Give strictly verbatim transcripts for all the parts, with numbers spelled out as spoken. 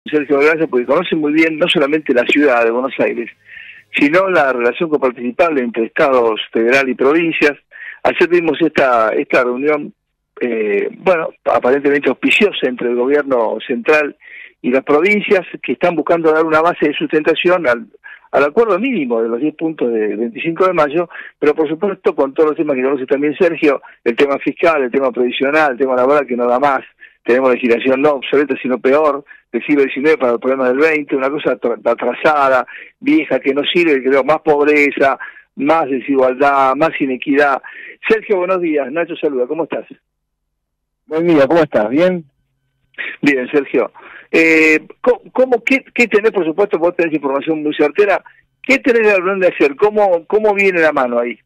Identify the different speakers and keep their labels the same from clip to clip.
Speaker 1: Sergio, gracias, porque conoce muy bien no solamente la ciudad de Buenos Aires, sino la relación coparticipable entre estados federal y provincias. Ayer tuvimos esta, esta reunión, eh, bueno, aparentemente auspiciosa entre el gobierno central y las provincias, que están buscando dar una base de sustentación al, al acuerdo mínimo de los diez puntos del veinticinco de mayo, pero por supuesto con todos los temas que conoce también Sergio, el tema fiscal, el tema previsional, el tema laboral que no da más. Tenemos legislación no obsoleta, sino peor, del siglo diecinueve para el problema del veinte, una cosa atrasada, vieja, que no sirve, que veo más pobreza, más desigualdad, más inequidad. Sergio, buenos días. Nacho saluda, ¿cómo estás?
Speaker 2: Buen día, ¿cómo estás? ¿Bien?
Speaker 1: Bien, Sergio. Eh, ¿cómo, cómo, qué, ¿Qué tenés, por supuesto, vos tenés información muy certera, qué tenés la reunión de hacer? ¿Cómo, cómo viene la mano ahí?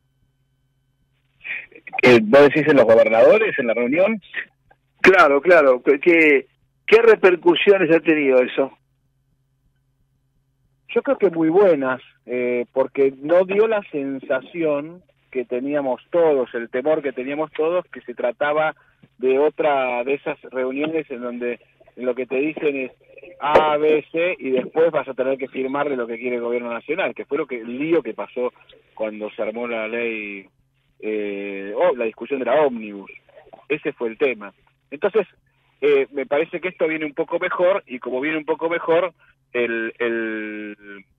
Speaker 2: ¿Qué, ¿Vos decís en los gobernadores, en la reunión?
Speaker 1: Claro, claro. ¿Qué, qué repercusiones ha tenido eso?
Speaker 2: Yo creo que muy buenas, eh, porque no dio la sensación que teníamos todos, el temor que teníamos todos, que se trataba de otra de esas reuniones en donde lo que te dicen es A, B, C, y después vas a tener que firmarle lo que quiere el gobierno nacional, que fue lo que el lío que pasó cuando se armó la ley, eh, oh, la discusión de la ómnibus. Ese fue el tema. Entonces, eh, me parece que esto viene un poco mejor, y como viene un poco mejor, el, el,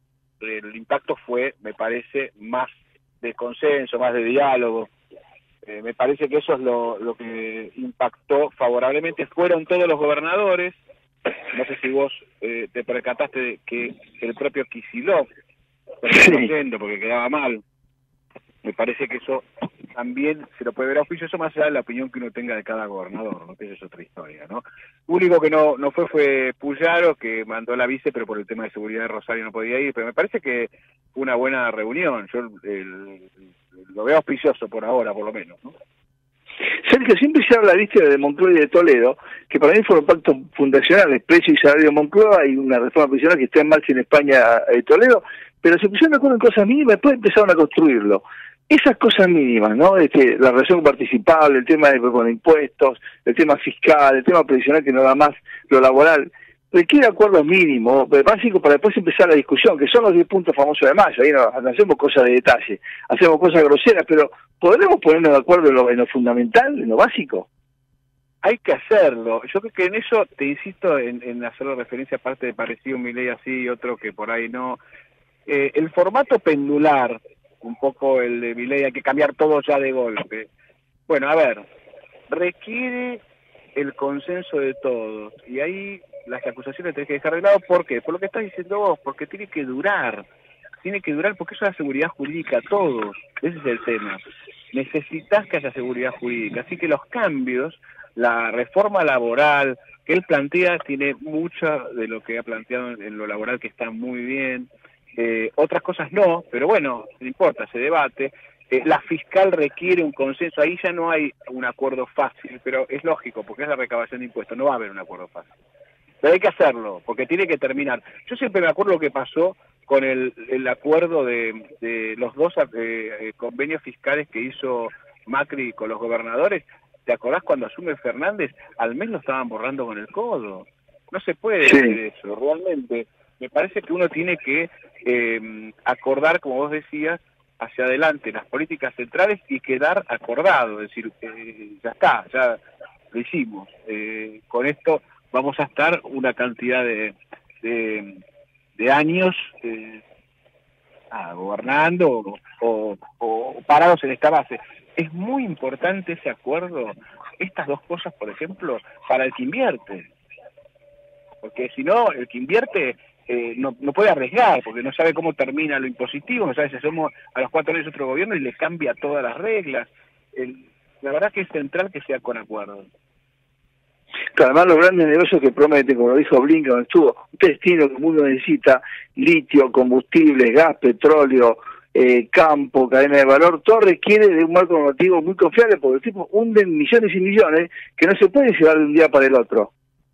Speaker 2: el impacto fue, me parece, más de consenso, más de diálogo. Eh, me parece que eso es lo, lo que impactó favorablemente. Fueron todos los gobernadores. No sé si vos eh, te percataste de que el propio Kicillof terminó yendo porque quedaba mal. Me parece que eso también se lo puede ver a oficio, eso más allá de la opinión que uno tenga de cada gobernador, ¿no? Que esa es otra historia, ¿no? Único que no no fue fue Puyaro, que mandó la vice, pero por el tema de seguridad de Rosario no podía ir, pero me parece que fue una buena reunión. Yo el, el, lo veo auspicioso por ahora, por lo menos, ¿no?
Speaker 1: Sergio, siempre se habla, viste, de Moncloa y de Toledo, que para mí fueron pactos fundacionales, precio y salario de Moncloa y una reforma previsional que está en marcha en España de Toledo, pero se pusieron de acuerdo en cosas mínimas y después empezaron a construirlo. Esas cosas mínimas, ¿no? Este, la relación participable, el tema de con impuestos, el tema fiscal, el tema previsional que no da más, lo laboral, requiere acuerdos mínimos, básicos para después empezar la discusión, que son los diez puntos famosos de mayo. Ahí no, no hacemos cosas de detalle, hacemos cosas groseras, pero ¿podremos ponernos de acuerdo en lo, en lo fundamental, en lo básico?
Speaker 2: Hay que hacerlo. Yo creo que en eso, te insisto en, en hacer referencia, aparte de parecido mi ley así y otro que por ahí no. Eh, el formato pendular, un poco el de Milei, hay que cambiar todo ya de golpe. Bueno, a ver, requiere el consenso de todos, y ahí las acusaciones tenés que dejar de lado. ¿Por qué? Por lo que estás diciendo vos, porque tiene que durar, tiene que durar, porque eso es la seguridad jurídica a todos, ese es el tema. Necesitas que haya seguridad jurídica, así que los cambios, la reforma laboral que él plantea, tiene mucho de lo que ha planteado en lo laboral que está muy bien. Eh, otras cosas no, pero bueno, no importa, se debate. Eh, la fiscal requiere un consenso, ahí ya no hay un acuerdo fácil, pero es lógico, porque es la recaudación de impuestos, no va a haber un acuerdo fácil. Pero hay que hacerlo, porque tiene que terminar. Yo siempre me acuerdo lo que pasó con el, el acuerdo de, de los dos eh, convenios fiscales que hizo Macri con los gobernadores. ¿Te acordás cuando asume Fernández? Al mes lo estaban borrando con el codo. No se puede
Speaker 1: Sí.
Speaker 2: decir eso, realmente. Me parece que uno tiene que eh, acordar, como vos decías, hacia adelante las políticas centrales y quedar acordado, es decir, eh, ya está, ya lo hicimos. Eh, con esto vamos a estar una cantidad de, de, de años eh, ah, gobernando o, o, o parados en esta base. Es muy importante ese acuerdo, estas dos cosas, por ejemplo, para el que invierte. Porque si no, el que invierte eh, no, no puede arriesgar, porque no sabe cómo termina lo impositivo, no sabe si hacemos a los cuatro años otro gobierno y le cambia todas las reglas. El, la verdad que es central que sea con acuerdo.
Speaker 1: Claro, además los grandes negocios que prometen, como lo dijo Blinken cuando estuvo, ustedes tienen lo que el mundo necesita: litio, combustibles, gas, petróleo, eh, campo, cadena de valor, todo requiere de un marco normativo muy confiable, porque el tipo hunden millones y millones que no se pueden llevar de un día para el otro.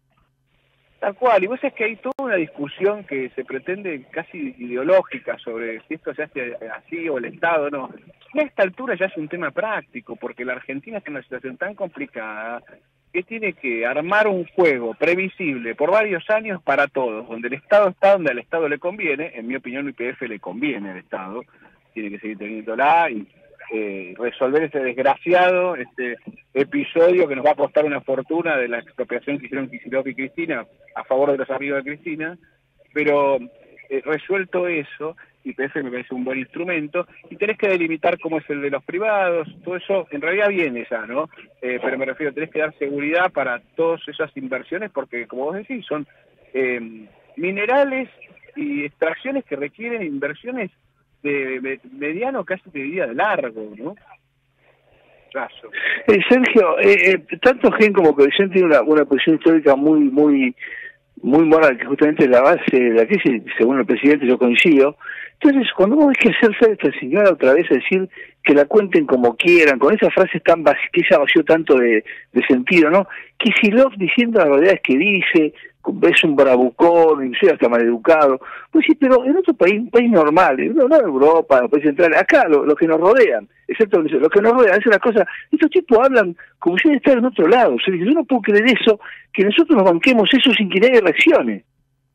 Speaker 2: Tal cual, y vos sabés que hay toda una discusión que se pretende casi ideológica sobre si esto se hace así o el Estado no. A esta altura ya es un tema práctico, porque la Argentina está en una situación tan complicada que tiene que armar un juego previsible por varios años para todos, donde el Estado está donde al Estado le conviene. En mi opinión, Y P F le conviene al Estado, tiene que seguir teniéndola y eh, resolver ese desgraciado este episodio que nos va a costar una fortuna de la expropiación que hicieron Kicillof y Cristina a favor de los amigos de Cristina, pero eh, resuelto eso, Y P F me parece un buen instrumento, y tenés que delimitar cómo es el de los privados, todo eso en realidad viene ya, ¿no? Eh, pero me refiero, tenés que dar seguridad para todas esas inversiones, porque como vos decís, son eh, minerales y extracciones que requieren inversiones de, de mediano, casi te diría de largo, ¿no? Plazo.
Speaker 1: Eh, Sergio, eh, eh, tanto Gen como Coalición tiene una, una posición histórica muy, muy, muy moral, que justamente es la base de la crisis, según el presidente, yo coincido. Entonces, cuando vos ves que hacerse a esta señora otra vez a decir que la cuenten como quieran, con esas frases tan vacías, que ella vació tanto de, de sentido, ¿no? Kicillof diciendo las verdades que dice, es un bravucón, inclusive hasta maleducado. Pues sí, pero en otro país, un país normal, no, no en Europa, en los países centrales, acá los lo que nos rodean, excepto los que nos rodean, es una cosa, estos tipos hablan como si estuvieran en otro lado. O sea, yo no puedo creer eso, que nosotros nos banquemos eso sin que nadie reaccione.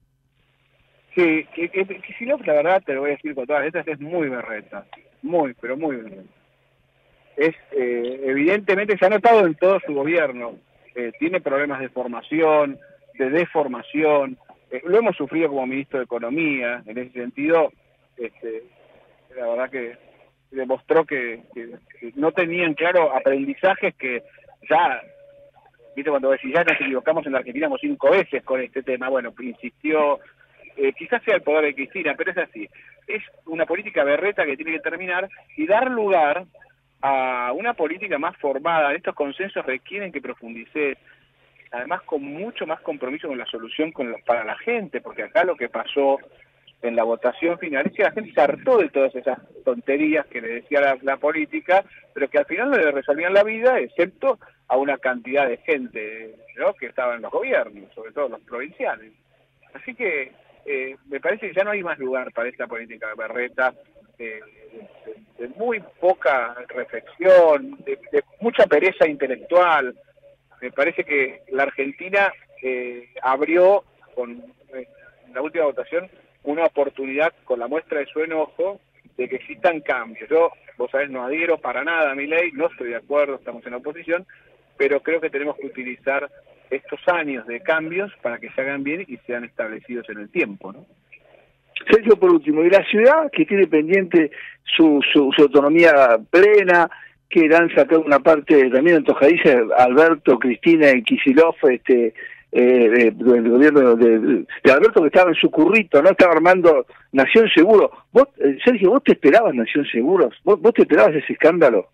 Speaker 2: Sí, que, que, que si no, la verdad, te lo voy a decir con todas letras, es muy berreta, muy, pero muy berreta. Es, eh, evidentemente, se ha notado en todo su gobierno, eh, tiene problemas de formación, de deformación, eh, lo hemos sufrido como ministro de Economía, en ese sentido, este, la verdad que demostró que, que, que no tenían claro aprendizajes que ya, viste cuando decís, ya nos equivocamos en la Argentina como cinco veces con este tema, bueno, insistió, eh, quizás sea el poder de Cristina, pero es así, es una política berreta que tiene que terminar y dar lugar a una política más formada. Estos consensos requieren que profundice, además con mucho más compromiso con la solución con los, para la gente, porque acá lo que pasó en la votación final es que la gente se hartó de todas esas tonterías que le decía la, la política, pero que al final no le resolvían la vida, excepto a una cantidad de gente, ¿no?, que estaba en los gobiernos, sobre todo los provinciales. Así que eh, me parece que ya no hay más lugar para esta política berreta, eh, de, de muy poca reflexión, de, de mucha pereza intelectual. Me parece que la Argentina eh, abrió con eh, la última votación una oportunidad con la muestra de su enojo de que existan cambios. Yo, vos sabés, no adhiero para nada a mi ley, no estoy de acuerdo, estamos en la oposición, pero creo que tenemos que utilizar estos años de cambios para que se hagan bien y sean establecidos en el tiempo, ¿no?
Speaker 1: Sergio, por último, y la ciudad que tiene pendiente su, su, su autonomía plena, que le han sacado una parte también antojadiza, Alberto, Cristina y Kicillof, este, eh, del gobierno de, de Alberto, que estaba en su currito, ¿no? Estaba armando Nación Seguro. Vos, eh, Sergio, ¿vos te esperabas Nación Seguros? ¿Vos, vos te esperabas ese escándalo?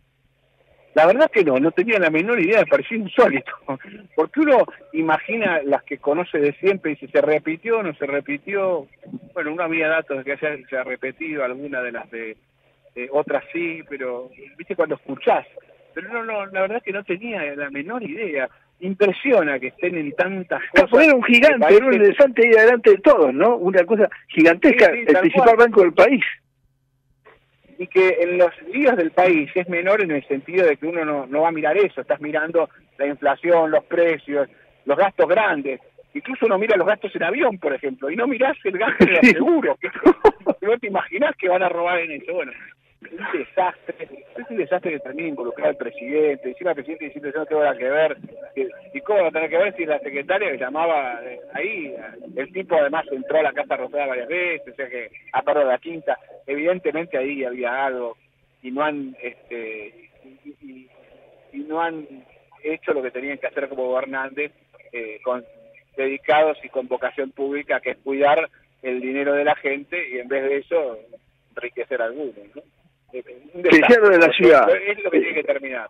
Speaker 2: La verdad que no, no tenía la menor idea, me pareció insólito, porque uno imagina las que conoce de siempre y si se repitió o no se repitió. Bueno, uno había datos de que haya, se ha repetido, alguna de las de eh, otras sí, pero viste cuando escuchás, pero no, no, la verdad que no tenía la menor idea. Impresiona que estén en tantas cosas.
Speaker 1: Claro, era un gigante, era un elefante ahí adelante de todos, ¿no? Una cosa gigantesca, sí, sí, el principal cual. banco del país.
Speaker 2: Y que en los líos del país es menor en el sentido de que uno no, no va a mirar eso, estás mirando la inflación, los precios, los gastos grandes. Incluso uno mira los gastos en avión, por ejemplo, y no mirás el gasto de los seguros, que no te imaginás que van a robar en eso. Bueno, es un desastre, es un desastre que termine involucrar al presidente, encima el presidente diciendo yo no tengo nada que ver, que, y cómo no tener que ver si la secretaria que llamaba eh, ahí, el tipo además entró a la Casa Rosada varias veces, o sea que, a perdón, la quinta, evidentemente ahí había algo, y no han, este, y, y, y no han hecho lo que tenían que hacer como gobernantes, eh, con dedicados y con vocación pública, que es cuidar el dinero de la gente, y en vez de eso, enriquecer a algunos, ¿no?
Speaker 1: Te decía lo de la ciudad.
Speaker 2: Es lo que tiene que terminar.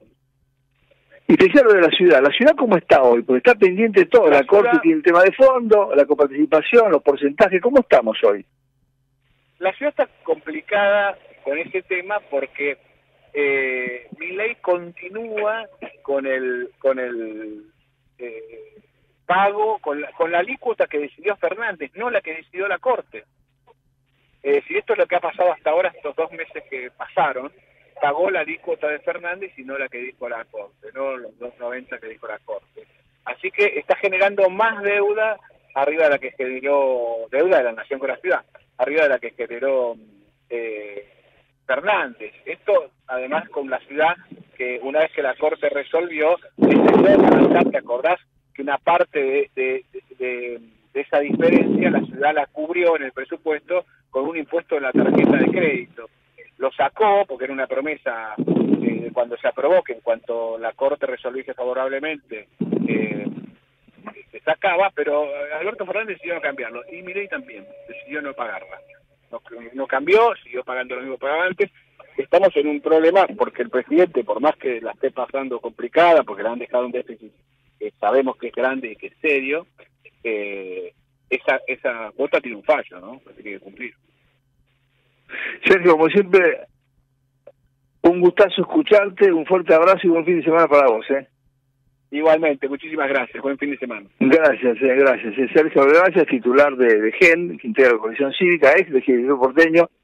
Speaker 1: Y te decía lo de la ciudad. ¿La ciudad cómo está hoy? Porque está pendiente de todo. La, la Corte ciudad... tiene el tema de fondo, la coparticipación, los porcentajes. ¿Cómo estamos hoy?
Speaker 2: La ciudad está complicada con ese tema porque eh, Milei continúa con el con el eh, pago, con la, con la alícuota que decidió Fernández, no la que decidió la Corte. Eh, si esto es lo que ha pasado hasta ahora, estos dos meses que pasaron, pagó la alícuota de Fernández y no la que dijo la Corte, no los dos noventa que dijo la Corte. Así que está generando más deuda arriba de la que generó, deuda de la Nación con la ciudad, arriba de la que generó eh, Fernández. Esto, además, con la ciudad, que una vez que la Corte resolvió, ¿te acordás que una parte de, de, de, de esa diferencia la ciudad la cubrió en el presupuesto con un impuesto en la tarjeta de crédito? Lo sacó porque era una promesa eh, cuando se aprobó, que en cuanto la Corte resolviese favorablemente eh, se sacaba, pero Alberto Fernández decidió no cambiarlo, y Milei también decidió no pagarla. No, no cambió, siguió pagando lo mismo que pagaba antes. Estamos en un problema porque el presidente, por más que la esté pasando complicada, porque le han dejado un déficit que sabemos que es grande y que es serio, eh, esa esa cuota tiene un fallo, ¿no? Que tiene que cumplir.
Speaker 1: Sergio, como siempre, un gustazo escucharte, un fuerte abrazo y buen fin de semana para vos, ¿eh?
Speaker 2: Igualmente, muchísimas gracias, buen fin de semana.
Speaker 1: Gracias, eh, gracias. Sergio Gracias, titular de, de G E N, que integra la Coalición Cívica, ex legislador porteño,